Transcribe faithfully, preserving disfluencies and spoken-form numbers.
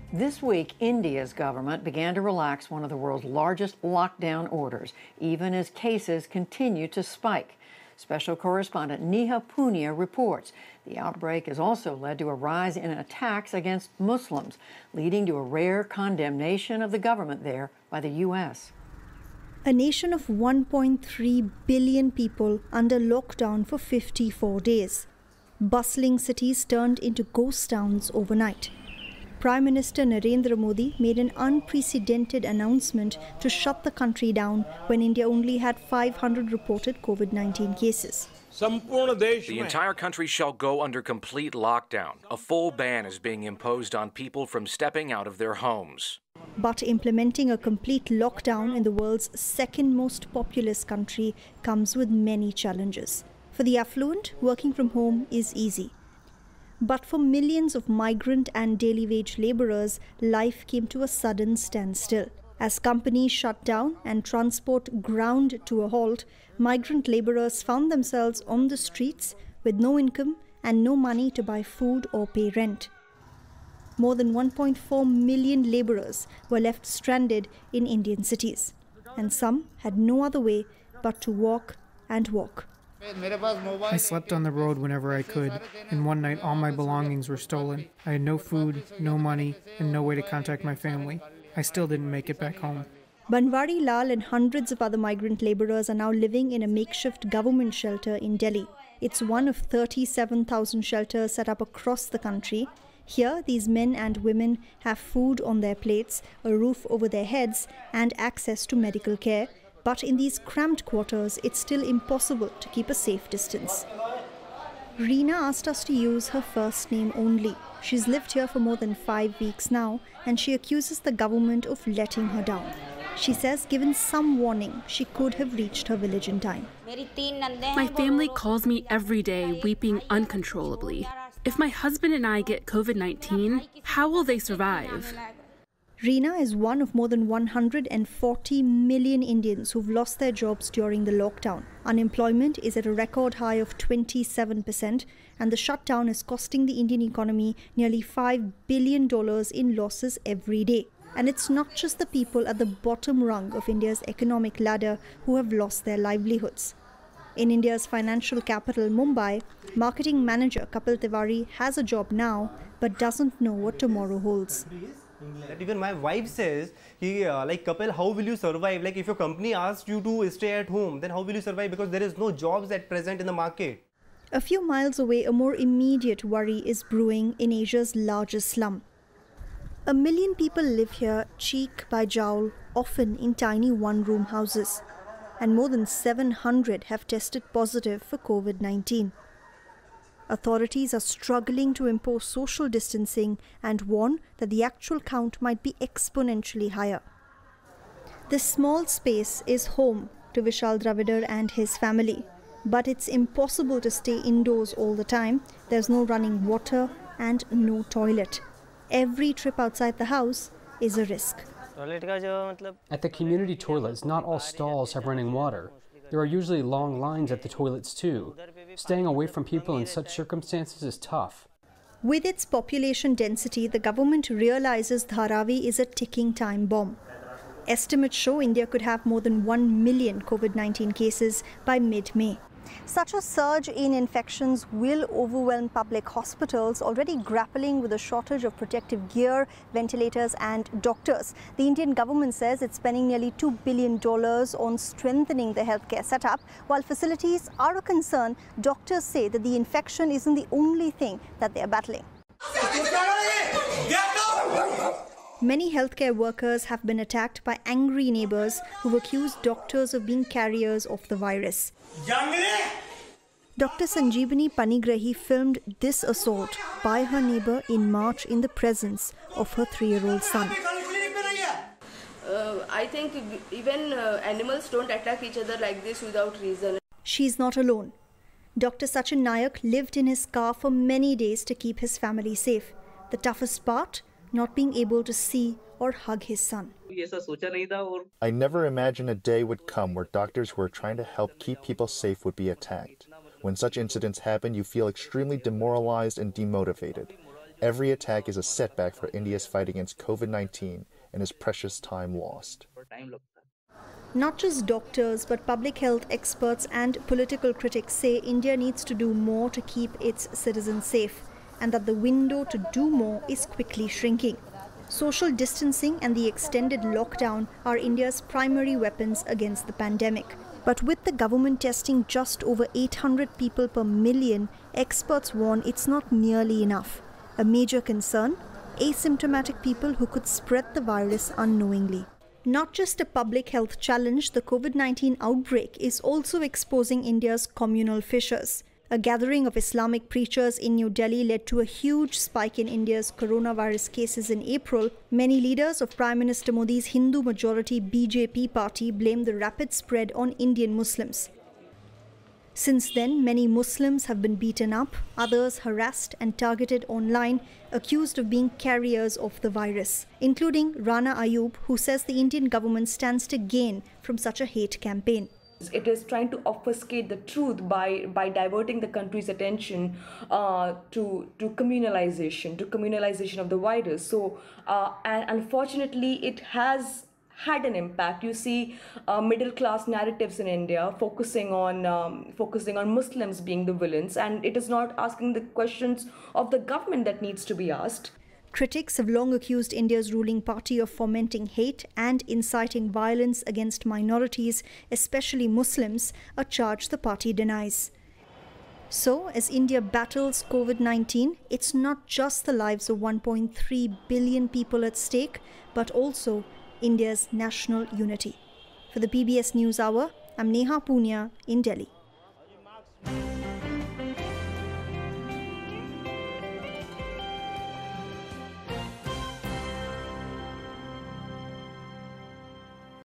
This week, India's government began to relax one of the world's largest lockdown orders, even as cases continue to spike. Special correspondent Neha Poonia reports the outbreak has also led to a rise in attacks against Muslims, leading to a rare condemnation of the government there by the U S. A nation of one point three billion people under lockdown for fifty-four days. Bustling cities turned into ghost towns overnight. Prime Minister Narendra Modi made an unprecedented announcement to shut the country down when India only had five hundred reported COVID nineteen cases. The entire country shall go under complete lockdown. A full ban is being imposed on people from stepping out of their homes. But implementing a complete lockdown in the world's second most populous country comes with many challenges. For the affluent, working from home is easy. But for millions of migrant and daily wage laborers, life came to a sudden standstill. As companies shut down and transport ground to a halt, migrant laborers found themselves on the streets with no income and no money to buy food or pay rent. More than one point four million laborers were left stranded in Indian cities, and some had no other way but to walk and walk. I slept on the road whenever I could, and one night all my belongings were stolen. I had no food, no money, and no way to contact my family. I still didn't make it back home. Banwari Lal and hundreds of other migrant laborers are now living in a makeshift government shelter in Delhi. It's one of thirty-seven thousand shelters set up across the country. Here, these men and women have food on their plates, a roof over their heads, and access to medical care. But in these cramped quarters, it's still impossible to keep a safe distance. Reena asked us to use her first name only. She's lived here for more than five weeks now, and she accuses the government of letting her down. She says given some warning, she could have reached her village in time. My family calls me every day, weeping uncontrollably. If my husband and I get COVID nineteen, how will they survive? Reena is one of more than one hundred forty million Indians who've lost their jobs during the lockdown. Unemployment is at a record high of twenty-seven percent, and the shutdown is costing the Indian economy nearly five billion dollars in losses every day. And it's not just the people at the bottom rung of India's economic ladder who have lost their livelihoods. In India's financial capital, Mumbai, marketing manager Kapil Tiwari has a job now, but doesn't know what tomorrow holds. That even my wife says, he, uh, like Kapil, how will you survive? Like if your company asks you to stay at home, then how will you survive? Because there is no jobs at present in the market. A few miles away, a more immediate worry is brewing in Asia's largest slum. A million people live here cheek by jowl, often in tiny one-room houses. And more than seven hundred have tested positive for COVID nineteen. Authorities are struggling to impose social distancing and warn that the actual count might be exponentially higher. This small space is home to Vishal Dravidar and his family, but it's impossible to stay indoors all the time. There's no running water and no toilet. Every trip outside the house is a risk. At the community toilets, not all stalls have running water. There are usually long lines at the toilets too. Staying away from people in such circumstances is tough. With its population density, the government realizes Dharavi is a ticking time bomb. Estimates show India could have more than one million COVID nineteen cases by mid-May. Such a surge in infections will overwhelm public hospitals already grappling with a shortage of protective gear, ventilators and doctors. The Indian government says it's spending nearly two billion dollars on strengthening the healthcare setup. While facilities are a concern, doctors say that the infection isn't the only thing that they are battling. Many healthcare workers have been attacked by angry neighbors who've accused doctors of being carriers of the virus. Doctor Sanjeevani Panigrahi filmed this assault by her neighbor in March in the presence of her three-year-old son. Uh, I think even uh, animals don't attack each other like this without reason. She's not alone. Doctor Sachin Nayak lived in his car for many days to keep his family safe. The toughest part? Not being able to see or hug his son. I never imagined a day would come where doctors who are trying to help keep people safe would be attacked. When such incidents happen, you feel extremely demoralized and demotivated. Every attack is a setback for India's fight against COVID nineteen and is precious time lost. Not just doctors, but public health experts and political critics say India needs to do more to keep its citizens safe, and that the window to do more is quickly shrinking. Social distancing and the extended lockdown are India's primary weapons against the pandemic. But with the government testing just over eight hundred people per million, experts warn it's not nearly enough. A major concern, asymptomatic people who could spread the virus unknowingly. Not just a public health challenge, the COVID nineteen outbreak is also exposing India's communal fissures. A gathering of Islamic preachers in New Delhi led to a huge spike in India's coronavirus cases in April. Many leaders of Prime Minister Modi's Hindu-majority B J P party blamed the rapid spread on Indian Muslims. Since then, many Muslims have been beaten up, others harassed and targeted online, accused of being carriers of the virus, including Rana Ayub, who says the Indian government stands to gain from such a hate campaign. It is trying to obfuscate the truth by, by diverting the country's attention uh, to, to communalization, to communalization of the virus. So, uh, and unfortunately, it has had an impact. You see uh, middle-class narratives in India focusing on um, focusing on Muslims being the villains, and it is not asking the questions of the government that needs to be asked. Critics have long accused India's ruling party of fomenting hate and inciting violence against minorities, especially Muslims, a charge the party denies. So, as India battles COVID nineteen, it's not just the lives of one point three billion people at stake, but also India's national unity. For the P B S NewsHour, I'm Neha Poonia in Delhi.